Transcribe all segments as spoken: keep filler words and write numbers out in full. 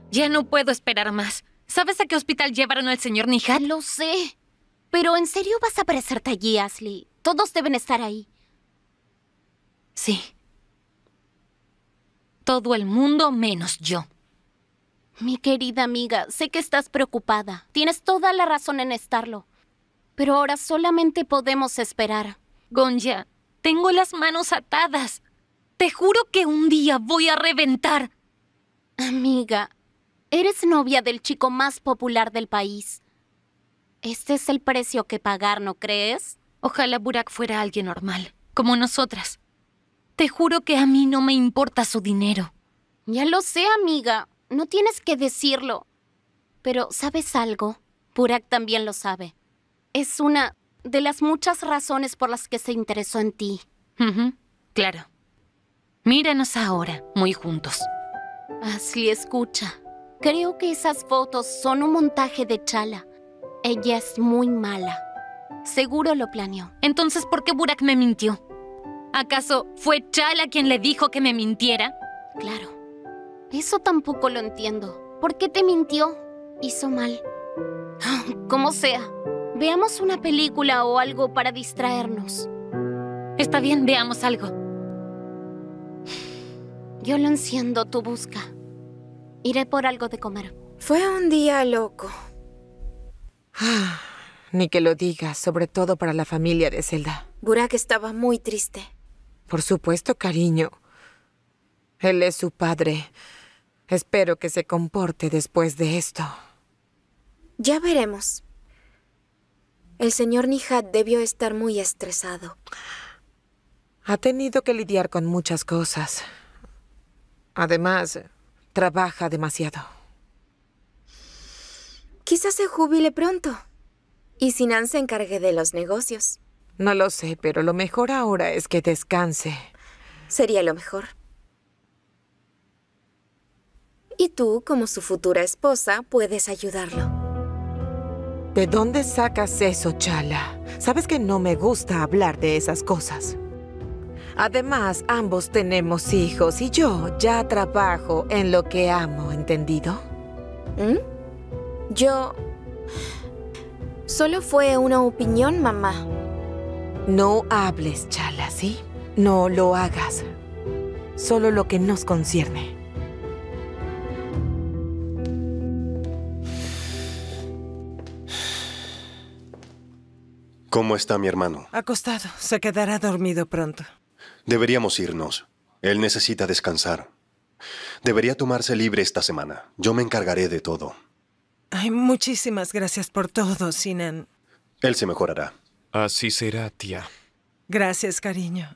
Ya no puedo esperar más. ¿Sabes a qué hospital llevaron al señor Nihat? Lo sé. Pero ¿en serio vas a aparecerte allí, Ashley? Todos deben estar ahí. Sí. Todo el mundo menos yo. Mi querida amiga, sé que estás preocupada. Tienes toda la razón en estarlo. Pero ahora solamente podemos esperar. Gonja, tengo las manos atadas. Te juro que un día voy a reventar. Amiga, eres novia del chico más popular del país. Este es el precio que pagar, ¿no crees? Ojalá Burak fuera alguien normal, como nosotras. Te juro que a mí no me importa su dinero. Ya lo sé, amiga. No tienes que decirlo. Pero, ¿sabes algo? Burak también lo sabe. Es una de las muchas razones por las que se interesó en ti. Uh-huh. Claro. Míranos ahora, muy juntos. Ashley, escucha. Creo que esas fotos son un montaje de Chala. Ella es muy mala. Seguro lo planeó. Entonces, ¿por qué Burak me mintió? ¿Acaso fue Chala quien le dijo que me mintiera? Claro. Eso tampoco lo entiendo. ¿Por qué te mintió? Hizo mal. Como sea. Veamos una película o algo para distraernos. Está bien, veamos algo. Yo lo enciendo, tú busca. Iré por algo de comer. Fue un día loco. Ah, ni que lo digas, sobre todo para la familia de Zelda. Burak estaba muy triste. Por supuesto, cariño. Él es su padre. Espero que se comporte después de esto. Ya veremos. El señor Nihat debió estar muy estresado. Ha tenido que lidiar con muchas cosas. Además, trabaja demasiado. Quizás se jubile pronto. Y Sinan se encargue de los negocios. No lo sé, pero lo mejor ahora es que descanse. Sería lo mejor. Y tú, como su futura esposa, puedes ayudarlo. ¿De dónde sacas eso, Chala? Sabes que no me gusta hablar de esas cosas. Además, ambos tenemos hijos y yo ya trabajo en lo que amo, ¿entendido? ¿Mm? Yo... Solo fue una opinión, mamá. No hables, Chala, ¿sí? No lo hagas. Solo lo que nos concierne. ¿Cómo está mi hermano? Acostado. Se quedará dormido pronto. Deberíamos irnos. Él necesita descansar. Debería tomarse libre esta semana. Yo me encargaré de todo. Ay, muchísimas gracias por todo, Sinan. Él se mejorará. Así será, tía. Gracias, cariño.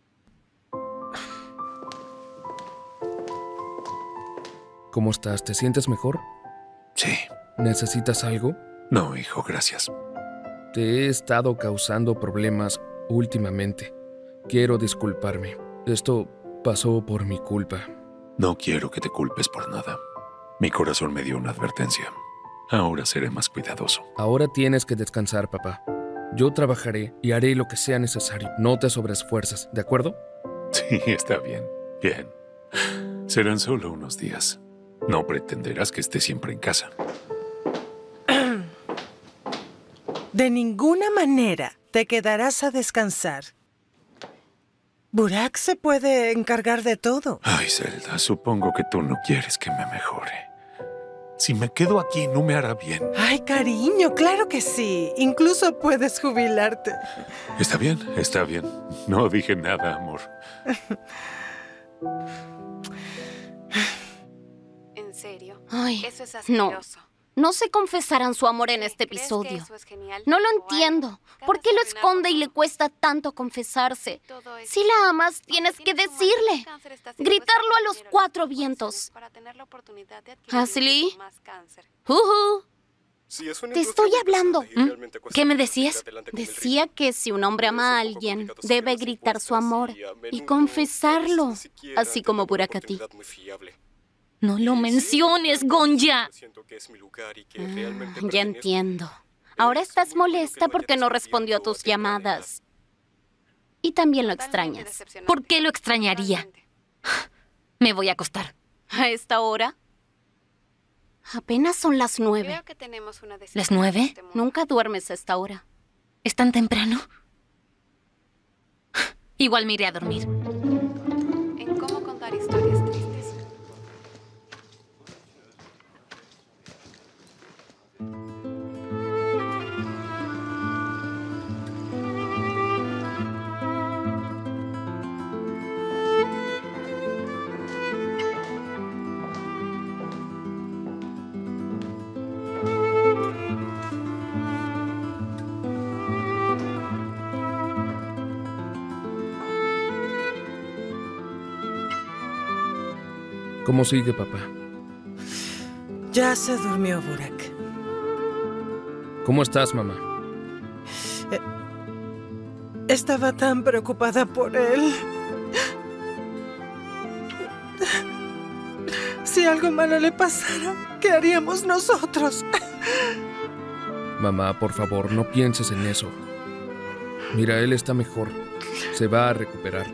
¿Cómo estás? ¿Te sientes mejor? Sí. ¿Necesitas algo? No, hijo, gracias. Te he estado causando problemas últimamente. Quiero disculparme. Esto pasó por mi culpa. No quiero que te culpes por nada. Mi corazón me dio una advertencia. Ahora seré más cuidadoso. Ahora tienes que descansar, papá. Yo trabajaré y haré lo que sea necesario. No te sobreesfuerzas, ¿de acuerdo? Sí, está bien. Bien. Serán solo unos días. No pretenderás que esté siempre en casa. De ninguna manera te quedarás a descansar. Burak se puede encargar de todo. Ay, Zelda, supongo que tú no quieres que me mejore. Si me quedo aquí, no me hará bien. Ay, cariño, claro que sí. Incluso puedes jubilarte. Está bien, está bien. No dije nada, amor. ¿En serio? Ay, Eso es no. asqueroso. No se confesarán su amor en este ¿Crees que episodio. eso es genial? No lo ¿O algo? entiendo. Cada ¿Por qué lo asesinato esconde y le por- cuesta tanto confesarse? Todo es- Si la amas, tienes que Tienes como decirle. más cáncer, estás dispuesta Gritarlo a los consumir cuatro hormonas vientos. para tener la oportunidad de adquirir Ashley. incluso más cáncer. Ujú. Sí, es una Te industria estoy muy hablando. pesada y ¿Mm? realmente cuesta ¿Qué me mucho decías? seguir adelante con el Decía ritmo. que si un hombre ama a Es un poco alguien, complicado seguir debe las gritar su encuestas amor y a y menudo confesarlo, no es ni siquiera así tener como una Burak a ti. oportunidad muy fiable. No lo Y sí, menciones, yo Gonja. siento que es mi lugar y que Ah, realmente ya pertenezco. entiendo. Ahora Es estás muy bueno que molesta lo porque hayas no respondió a descubierto tus a temprana edad. llamadas. Y también lo Totalmente extrañas. decepcionante. ¿Por qué lo extrañaría? Totalmente. Me voy a acostar. ¿A esta hora? Apenas son las nueve. Veo que tenemos una decisión ¿Las nueve? en este momento. Nunca duermes a esta hora. ¿Es tan temprano? Igual me iré a dormir. En cómo contar historias tristes. ¿Cómo sigue, papá? Ya se durmió Burak. ¿Cómo estás, mamá? Estaba tan preocupada por él. Si algo malo le pasara, ¿qué haríamos nosotros? Mamá, por favor, no pienses en eso. Mira, él está mejor. Se va a recuperar.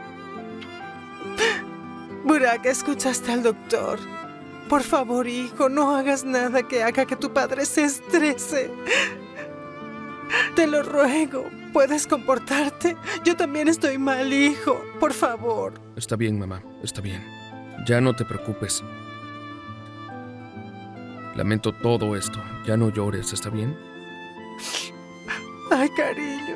Burak, ¿escuchaste al doctor? Por favor, hijo, no hagas nada que haga que tu padre se estrese. Te lo ruego. ¿Puedes comportarte? Yo también estoy mal, hijo. Por favor. Está bien, mamá. Está bien. Ya no te preocupes. Lamento todo esto. Ya no llores, ¿está bien? Ay, cariño.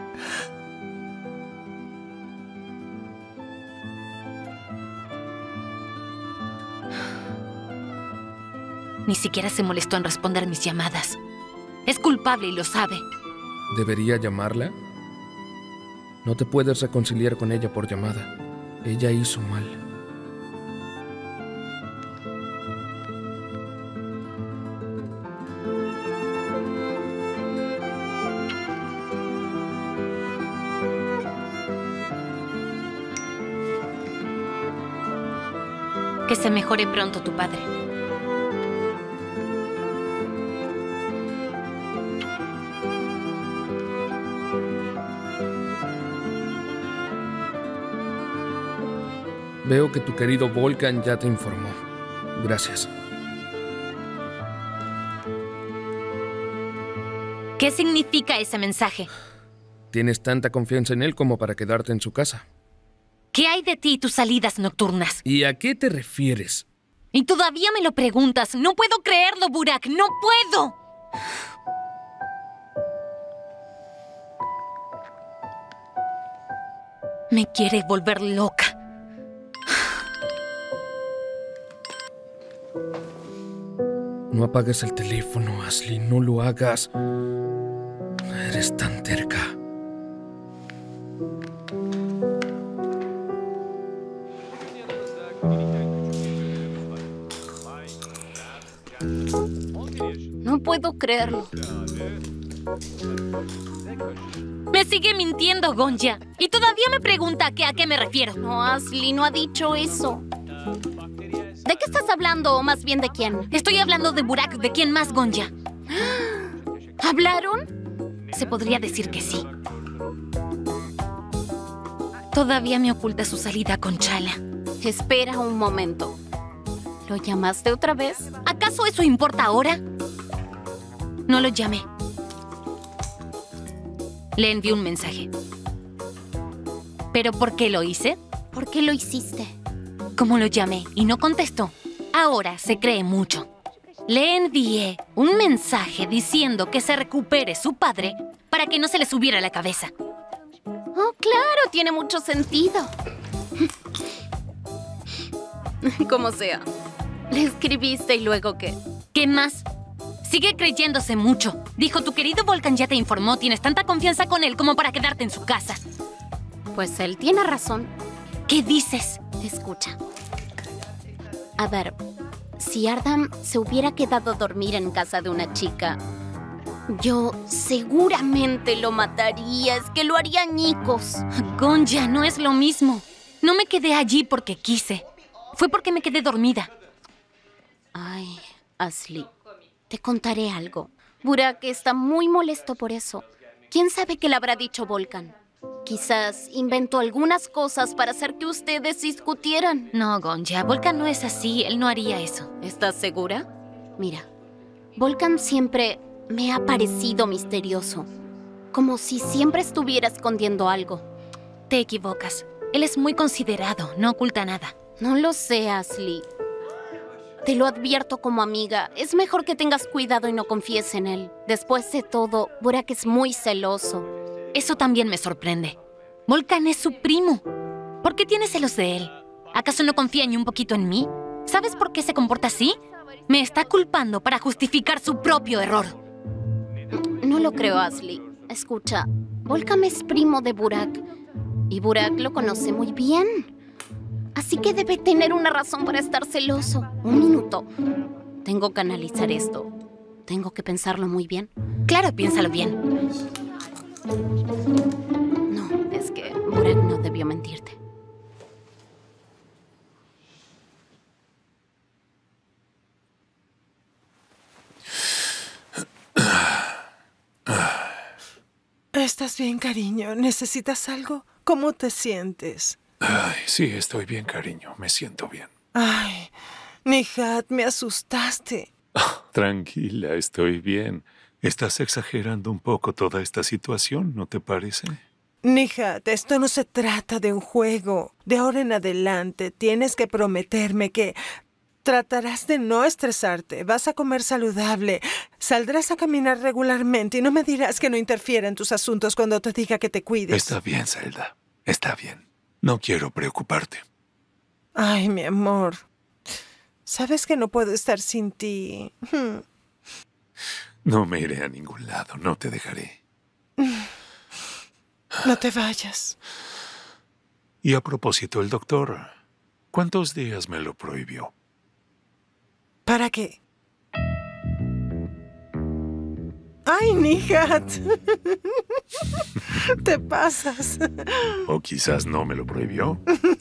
Ni siquiera se molestó en responder mis llamadas. Es culpable y lo sabe. ¿Debería llamarla? No te puedes reconciliar con ella por llamada. Ella hizo mal. Que se mejore pronto tu padre. Veo que tu querido Volkan ya te informó. Gracias. ¿Qué significa ese mensaje? Tienes tanta confianza en él como para quedarte en su casa. ¿Qué hay de ti y tus salidas nocturnas? ¿Y a qué te refieres? Y todavía me lo preguntas. No puedo creerlo, Burak. ¡No puedo! Me quiere volver loca. No apagues el teléfono, Ashley. No lo hagas. Eres tan terca. No puedo creerlo. Me sigue mintiendo, Gonja. Y todavía me pregunta que a qué me refiero. No, Ashley no ha dicho eso. ¿De qué estás hablando o más bien de quién? Estoy hablando de Burak. ¿De quién más, Gonja? ¿Hablaron? Se podría decir que sí. Todavía me oculta su salida con Chala. Espera un momento. ¿Lo llamaste otra vez? ¿Acaso eso importa ahora? No lo llamé. Le envié un mensaje. ¿Pero por qué lo hice? ¿Por qué lo hiciste? Como lo llamé y no contestó, ahora se cree mucho. Le envié un mensaje diciendo que se recupere su padre para que no se le subiera a la cabeza. Oh, claro, tiene mucho sentido. Como sea. Le escribiste y luego ¿qué? ¿Qué más? Sigue creyéndose mucho. Dijo, tu querido Volkan ya te informó, tienes tanta confianza con él como para quedarte en su casa. Pues él tiene razón. ¿Qué dices? Escucha. A ver, si Ardam se hubiera quedado a dormir en casa de una chica, yo seguramente lo mataría. Es que lo haría añicos. Gonja, no es lo mismo. No me quedé allí porque quise. Fue porque me quedé dormida. Ay, Ashley, te contaré algo. Burak está muy molesto por eso. ¿Quién sabe qué le habrá dicho Volkan? Quizás inventó algunas cosas para hacer que ustedes discutieran. No, Gonja, Volkan no es así. Él no haría eso. ¿Estás segura? Mira, Volkan siempre me ha parecido misterioso. Como si siempre estuviera escondiendo algo. Te equivocas. Él es muy considerado, no oculta nada. No lo sé, Ashley. Te lo advierto como amiga. Es mejor que tengas cuidado y no confíes en él. Después de todo, Burak es muy celoso. Eso también me sorprende. Volkan es su primo. ¿Por qué tiene celos de él? ¿Acaso no confía ni un poquito en mí? ¿Sabes por qué se comporta así? Me está culpando para justificar su propio error. No lo creo, Ashley. Escucha, Volkan es primo de Burak. Y Burak lo conoce muy bien. Así que debe tener una razón para estar celoso. Un minuto. Tengo que analizar esto. Tengo que pensarlo muy bien. Claro, piénsalo bien. No, es que Burak no debió mentirte. ¿Estás bien, cariño? ¿Necesitas algo? ¿Cómo te sientes? Ay, sí, estoy bien, cariño. Me siento bien. Ay, Nihat, me asustaste. Oh, tranquila, estoy bien. Estás exagerando un poco toda esta situación, ¿no te parece? Nihat, esto no se trata de un juego. De ahora en adelante tienes que prometerme que tratarás de no estresarte, vas a comer saludable, saldrás a caminar regularmente y no me dirás que no interfiera en tus asuntos cuando te diga que te cuides. Está bien, Zelda. Está bien. No quiero preocuparte. Ay, mi amor. Sabes que no puedo estar sin ti. Hmm. No me iré a ningún lado. No te dejaré. No te vayas. Y a propósito, el doctor, ¿cuántos días me lo prohibió? ¿Para qué? ¡Ay, Nihat! Te pasas. O quizás no me lo prohibió.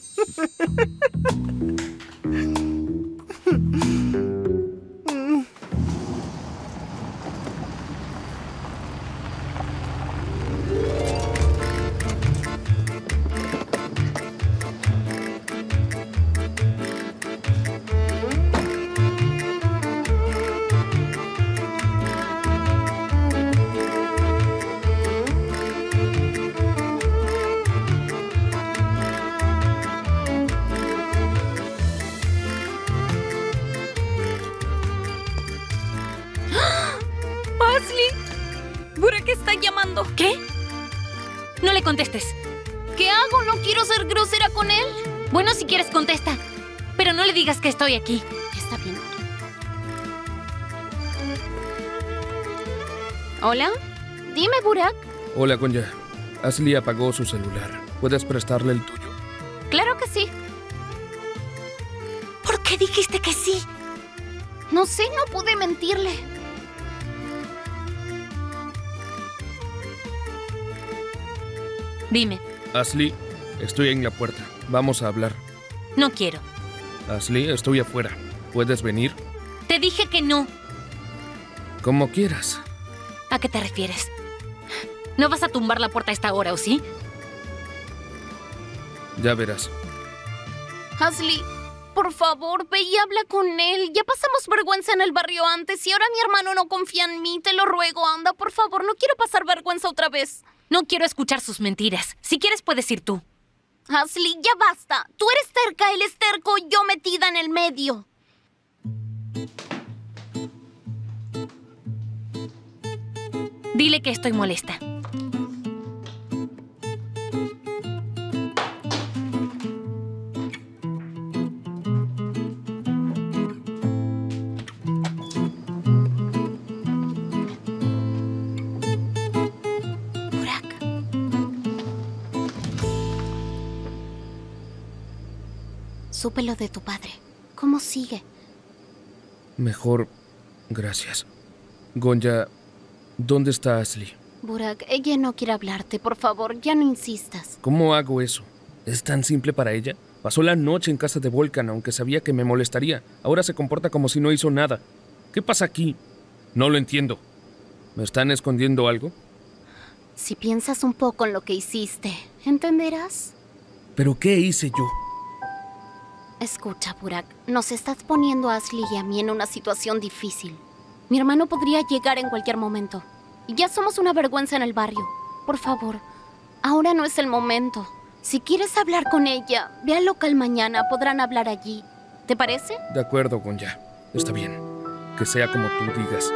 Burak está llamando. ¿Qué? No le contestes. ¿Qué hago? No quiero ser grosera con él. Bueno, si quieres, contesta. Pero no le digas que estoy aquí. Está bien. ¿Hola? Dime, Burak. Hola, Gonya. Ashley apagó su celular. ¿Puedes prestarle el tuyo? Claro que sí. ¿Por qué dijiste que sí? No sé, no pude mentirle. Dime. Ashley, estoy en la puerta. Vamos a hablar. No quiero. Ashley, estoy afuera. ¿Puedes venir? Te dije que no. Como quieras. ¿A qué te refieres? ¿No vas a tumbar la puerta a esta hora, o sí? Ya verás. Ashley, por favor, ve y habla con él. Ya pasamos vergüenza en el barrio antes y ahora mi hermano no confía en mí. Te lo ruego, anda, por favor. No quiero pasar vergüenza otra vez. No quiero escuchar sus mentiras. Si quieres, puedes ir tú. Ashley, ya basta. Tú eres terca, él es terco y yo metida en el medio. Dile que estoy molesta. Supe lo de tu padre. ¿Cómo sigue? Mejor, gracias. Gonya, ¿dónde está Ashley? Burak, ella no quiere hablarte. Por favor, ya no insistas. ¿Cómo hago eso? ¿Es tan simple para ella? Pasó la noche en casa de Volkan, aunque sabía que me molestaría. Ahora se comporta como si no hizo nada. ¿Qué pasa aquí? No lo entiendo. ¿Me están escondiendo algo? Si piensas un poco en lo que hiciste, ¿entenderás? ¿Pero qué hice yo? Escucha, Burak, nos estás poniendo a Ashley y a mí en una situación difícil. Mi hermano podría llegar en cualquier momento. Y ya somos una vergüenza en el barrio. Por favor, ahora no es el momento. Si quieres hablar con ella, ve al local mañana, podrán hablar allí. ¿Te parece? De acuerdo, Gonya. Está bien. Que sea como tú digas.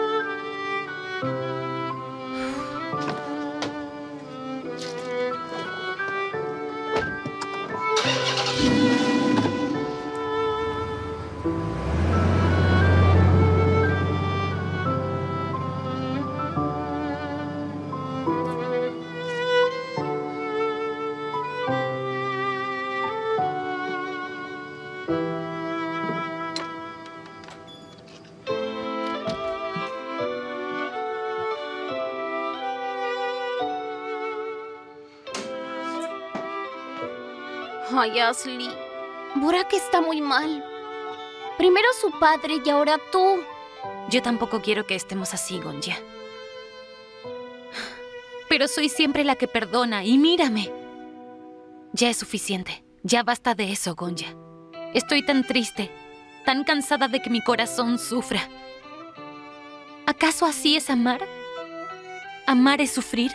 Ay, Ashley. Burak está muy mal. Primero su padre y ahora tú. Yo tampoco quiero que estemos así, Gonya. Pero soy siempre la que perdona y mírame. Ya es suficiente. Ya basta de eso, Gonya. Estoy tan triste, tan cansada de que mi corazón sufra. ¿Acaso así es amar? ¿Amar es sufrir?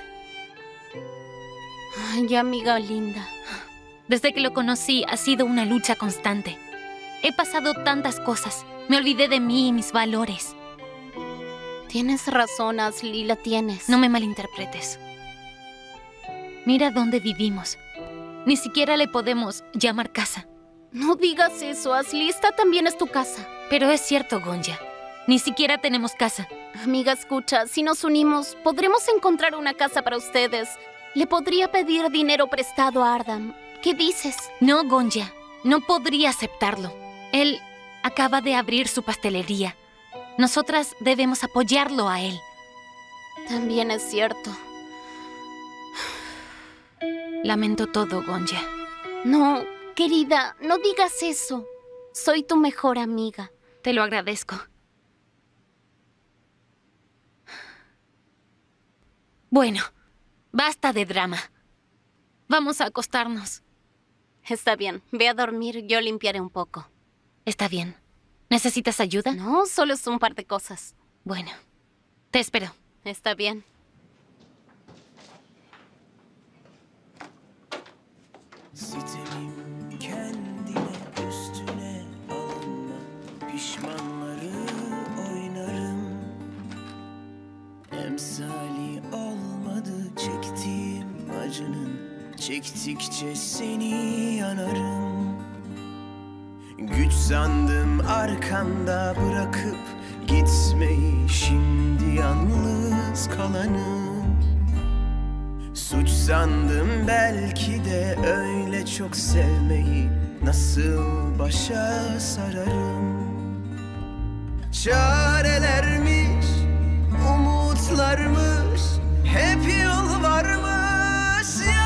Ay, amiga linda. Desde que lo conocí ha sido una lucha constante. He pasado tantas cosas. Me olvidé de mí y mis valores. Tienes razón, Ashley, la tienes. No me malinterpretes. Mira dónde vivimos. Ni siquiera le podemos llamar casa. No digas eso, Ashley. Esta también es tu casa. Pero es cierto, Gonya. Ni siquiera tenemos casa. Amiga, escucha. Si nos unimos, podremos encontrar una casa para ustedes. Le podría pedir dinero prestado a Ardam. ¿Qué dices? No, Gonya. No podría aceptarlo. Él acaba de abrir su pastelería. Nosotras debemos apoyarlo a él. También es cierto. Lamento todo, Gonya. No, querida, no digas eso. Soy tu mejor amiga. Te lo agradezco. Bueno, basta de drama. Vamos a acostarnos. Está bien, ve a dormir, yo limpiaré un poco. Está bien. ¿Necesitas ayuda? No, solo es un par de cosas. Bueno, te espero. Está bien. Sitemim kendime üstüne alınma, pişmanları oynarım. Emsali olmadı çektiğim acının, çektikçe seni yanarım. Güç sandım arkanda bırakıp gitmeyi, şimdi yalnız kalanım. Suç sandım belki de öyle çok sevmeyi, nasıl başa sararım. Çarelermiş, umutlarmış, hep yol varmış,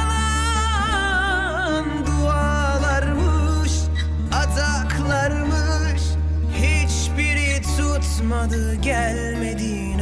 yalan dualarmış, ataklarmış, hiçbiri tutmadı, gelmedin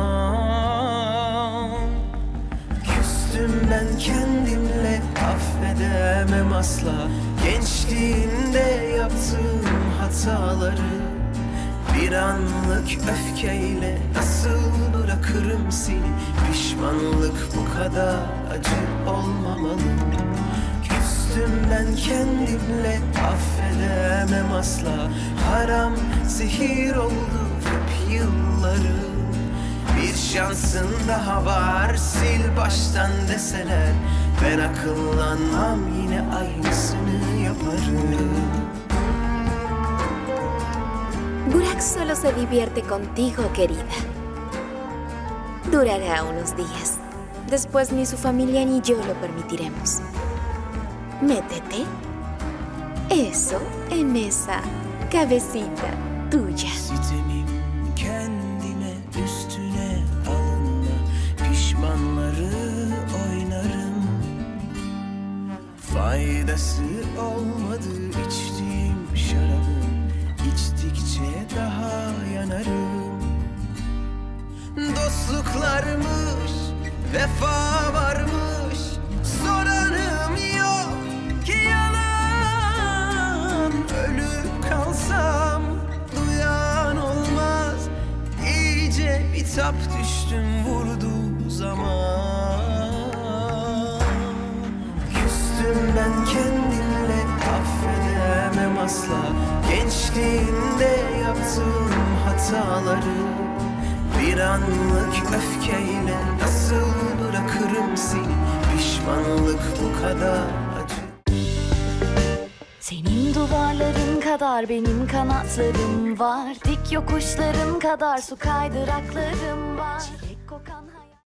aman. Küstüm ben kendimle, affedemem asla gençliğinde yaptığım hataları. Bir anlık öfkeyle nasıl bırakırım seni? Pişmanlık bu kadar acı olmamalı. Küstüm ben kendimle, affedemem asla. Haram zehir oldu hep yılları. Bir şansın daha var, sil baştan deseler, ben akıllanmam, yine aynısını yaparım. Burak solo se divierte contigo, querida. Durará unos días. Después ni su familia ni yo lo permitiremos. Métete. Eso en esa cabecita tuya. Sitemim kendime üstüne alınma, pişmanları oynarım. Faydası olmadı içtiğim şarabın, İçtikçe daha yanarım. Dostluklarmış, vefa varmış, soranım yok ki yalan. Ölüm bitap düştüm vurduğu zaman. Küstüm ben kendimle, affedemem asla gençliğimde yaptığım hataları. Bir anlık öfkeyle nasıl bırakırım seni? Pişmanlık bu kadar acı. Senin duvarların kadar benim kanatlarım var. Dik yokuşların kadar su kaydıraklarım var. Çilek kokan